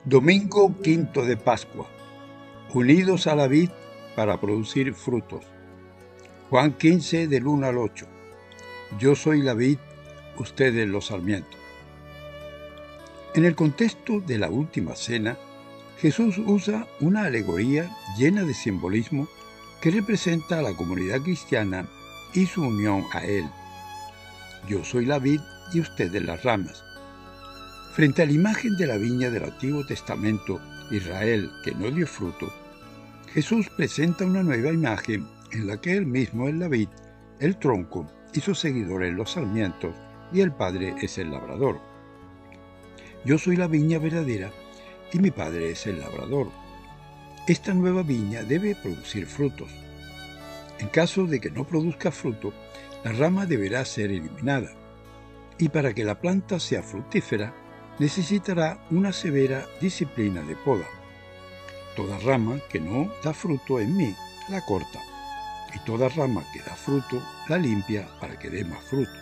Domingo quinto de Pascua. Unidos a la vid para producir frutos. Juan 15, del 1 al 8. Yo soy la vid, ustedes los sarmientos. En el contexto de la última cena, Jesús usa una alegoría llena de simbolismo que representa a la comunidad cristiana y su unión a Él. Yo soy la vid y ustedes las ramas. Frente a la imagen de la viña del Antiguo Testamento, Israel, que no dio fruto, Jesús presenta una nueva imagen en la que Él mismo es la vid, el tronco y sus seguidores los sarmientos, y el Padre es el labrador. Yo soy la viña verdadera y mi Padre es el labrador. Esta nueva viña debe producir frutos. En caso de que no produzca fruto, la rama deberá ser eliminada. Y para que la planta sea fructífera, necesitará una severa disciplina de poda. Toda rama que no da fruto en mí, la corta, y toda rama que da fruto, la limpia para que dé más fruto.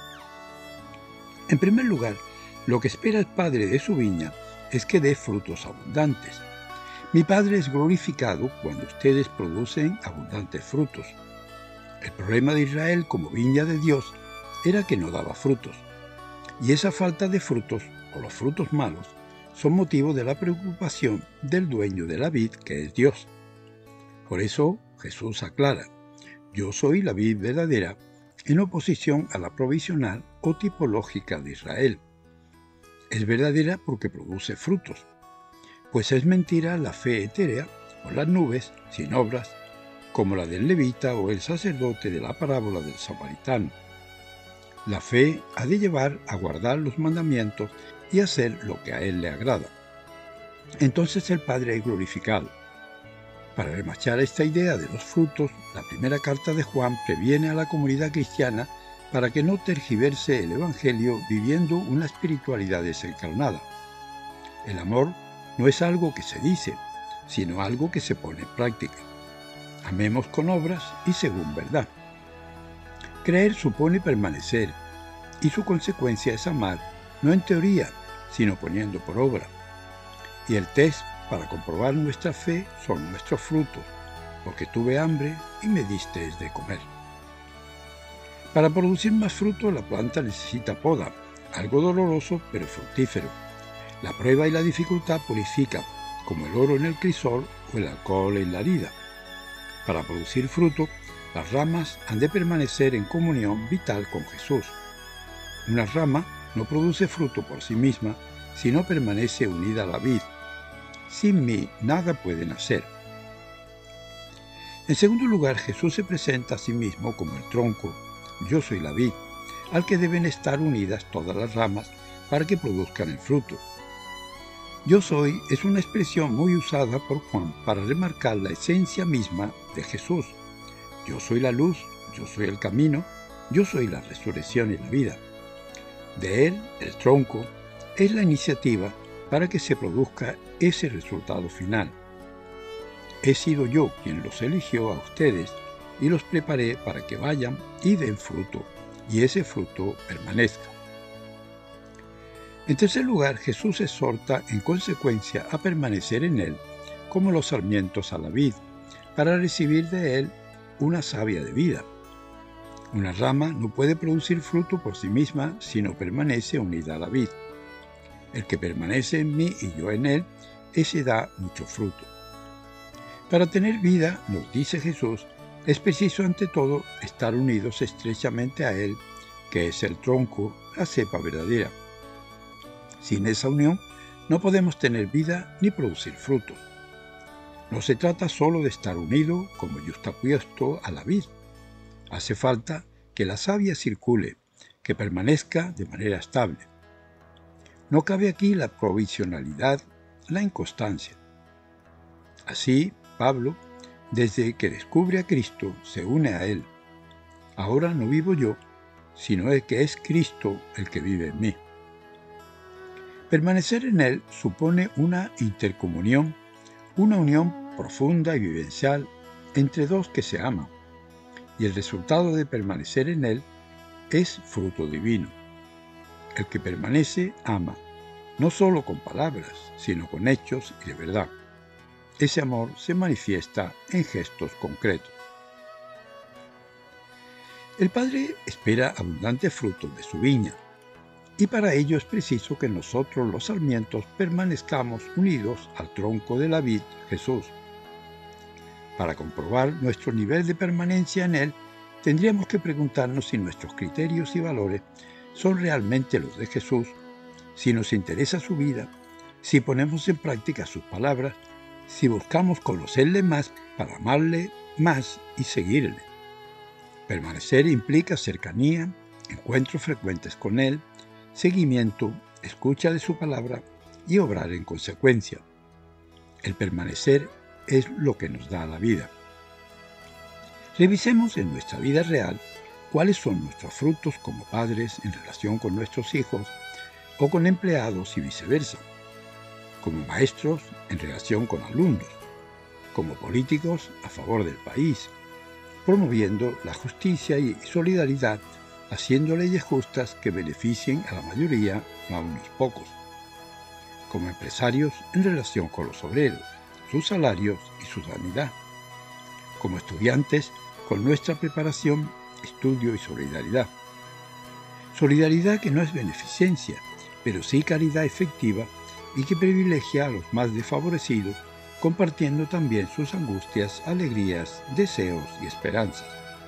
En primer lugar, lo que espera el Padre de su viña es que dé frutos abundantes. Mi Padre es glorificado cuando ustedes producen abundantes frutos. El problema de Israel como viña de Dios era que no daba frutos. Y esa falta de frutos, o los frutos malos, son motivo de la preocupación del dueño de la vid, que es Dios. Por eso Jesús aclara: yo soy la vid verdadera, en oposición a la provisional o tipológica de Israel. Es verdadera porque produce frutos, pues es mentira la fe etérea o las nubes sin obras, como la del levita o el sacerdote de la parábola del samaritano. La fe ha de llevar a guardar los mandamientos y hacer lo que a Él le agrada. Entonces el Padre es glorificado. Para remachar esta idea de los frutos, la primera carta de Juan previene a la comunidad cristiana para que no tergiverse el Evangelio viviendo una espiritualidad desencarnada. El amor no es algo que se dice, sino algo que se pone en práctica. Amemos con obras y según verdad. Creer supone permanecer, y su consecuencia es amar, no en teoría, sino poniendo por obra. Y el test para comprobar nuestra fe son nuestros frutos, porque tuve hambre y me disteis de comer. Para producir más fruto, la planta necesita poda, algo doloroso pero fructífero. La prueba y la dificultad purifican, como el oro en el crisol o el alcohol en la herida. Para producir fruto, las ramas han de permanecer en comunión vital con Jesús. Una rama no produce fruto por sí misma, sino permanece unida a la vid. Sin mí nada puede nacer. En segundo lugar, Jesús se presenta a sí mismo como el tronco, yo soy la vid, al que deben estar unidas todas las ramas para que produzcan el fruto. Yo soy es una expresión muy usada por Juan para remarcar la esencia misma de Jesús. Yo soy la luz, yo soy el camino, yo soy la resurrección y la vida. De él, el tronco, es la iniciativa para que se produzca ese resultado final. He sido yo quien los eligió a ustedes y los preparé para que vayan y den fruto, y ese fruto permanezca. En tercer lugar, Jesús exhorta en consecuencia a permanecer en él, como los sarmientos a la vid, para recibir de él una savia de vida. Una rama no puede producir fruto por sí misma si no permanece unida a la vid. El que permanece en mí y yo en él, ese da mucho fruto. Para tener vida, nos dice Jesús, es preciso ante todo estar unidos estrechamente a él, que es el tronco, la cepa verdadera. Sin esa unión, no podemos tener vida ni producir fruto. No se trata solo de estar unido como yuxtapuesto a la vid. Hace falta que la savia circule, que permanezca de manera estable. No cabe aquí la provisionalidad, la inconstancia. Así, Pablo, desde que descubre a Cristo, se une a Él. Ahora no vivo yo, sino el que es Cristo el que vive en mí. Permanecer en Él supone una intercomunión, una unión profunda y vivencial entre dos que se aman, y el resultado de permanecer en Él es fruto divino. El que permanece ama, no solo con palabras, sino con hechos y de verdad. Ese amor se manifiesta en gestos concretos. El Padre espera abundantes frutos de su viña, y para ello es preciso que nosotros los sarmientos permanezcamos unidos al tronco de la vid, Jesús. Para comprobar nuestro nivel de permanencia en Él, tendríamos que preguntarnos si nuestros criterios y valores son realmente los de Jesús, si nos interesa su vida, si ponemos en práctica sus palabras, si buscamos conocerle más para amarle más y seguirle. Permanecer implica cercanía, encuentros frecuentes con Él, seguimiento, escucha de su palabra y obrar en consecuencia. El permanecer es lo que nos da la vida. Revisemos en nuestra vida real cuáles son nuestros frutos como padres en relación con nuestros hijos o con empleados y viceversa, como maestros en relación con alumnos, como políticos a favor del país, promoviendo la justicia y solidaridad, haciendo leyes justas que beneficien a la mayoría, no a unos pocos, como empresarios en relación con los obreros, sus salarios y su sanidad, como estudiantes con nuestra preparación, estudio y solidaridad. Solidaridad que no es beneficencia, pero sí caridad efectiva y que privilegia a los más desfavorecidos, compartiendo también sus angustias, alegrías, deseos y esperanzas.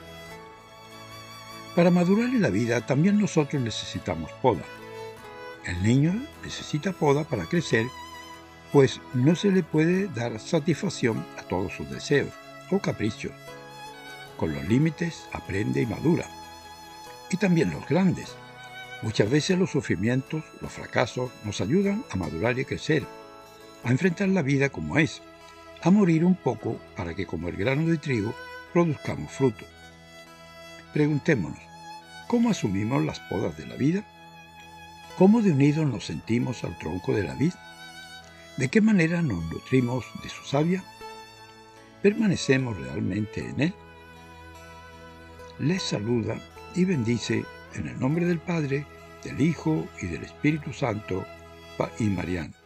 Para madurar en la vida también nosotros necesitamos poda. El niño necesita poda para crecer, pues no se le puede dar satisfacción a todos sus deseos o caprichos. Con los límites aprende y madura. Y también los grandes. Muchas veces los sufrimientos, los fracasos, nos ayudan a madurar y crecer, a enfrentar la vida como es, a morir un poco para que como el grano de trigo produzcamos fruto. Preguntémonos, ¿cómo asumimos las podas de la vida? ¿Cómo de unidos nos sentimos al tronco de la vid? ¿De qué manera nos nutrimos de su savia? ¿Permanecemos realmente en Él? Les saluda y bendice en el nombre del Padre, del Hijo y del Espíritu Santo y Mariano.